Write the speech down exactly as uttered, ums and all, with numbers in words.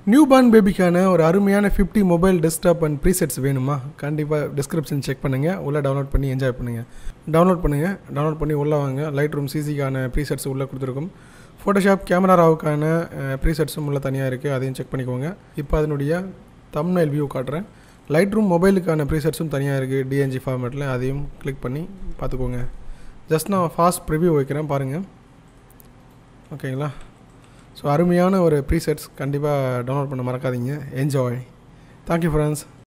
Newborn பேபிக்கான ஒரு அருமையான fifty mobile desktop and presets வேணுமா? கண்டிப்பாக டிஸ்கிரிப்ஷன் செக் பண்ணுங்கள், உள்ளே டவுன்லோட் பண்ணி என்ஜாய் பண்ணுங்கள். டவுன்லோட் பண்ணுங்கள் டவுன்லோட் பண்ணி உள்ளே வாங்க. லைட் ரூம் சிசிக்கான ப்ரீசெட்ஸ் உள்ளே கொடுத்துருக்கும். ஃபோட்டோஷாப் கேமரா ராவுக்கான ப்ரீசெட்ஸும் உள்ளே தனியாக இருக்குது, அதையும் செக் பண்ணிக்கோங்க. இப்போ அதனுடைய தம்ப்நெயில் வியூ காட்டுறேன். லைட் ரூம் மொபைலுக்கான ப்ரீசெட்ஸும் தனியாக இருக்குது டிஎன்ஜி ஃபார்மேட்டில், அதையும் கிளிக் பண்ணி பார்த்துக்கோங்க. ஜஸ்ட் நான் ஃபாஸ்ட் ப்ரிவ்யூ வைக்கிறேன் பாருங்கள். ஓகேங்களா? ஸோ அருமையான ஒரு ப்ரீசெட்ஸ் கண்டிப்பாக டவுன்லோட் பண்ண மறக்காதீங்க. என்ஜாய். Thank you friends.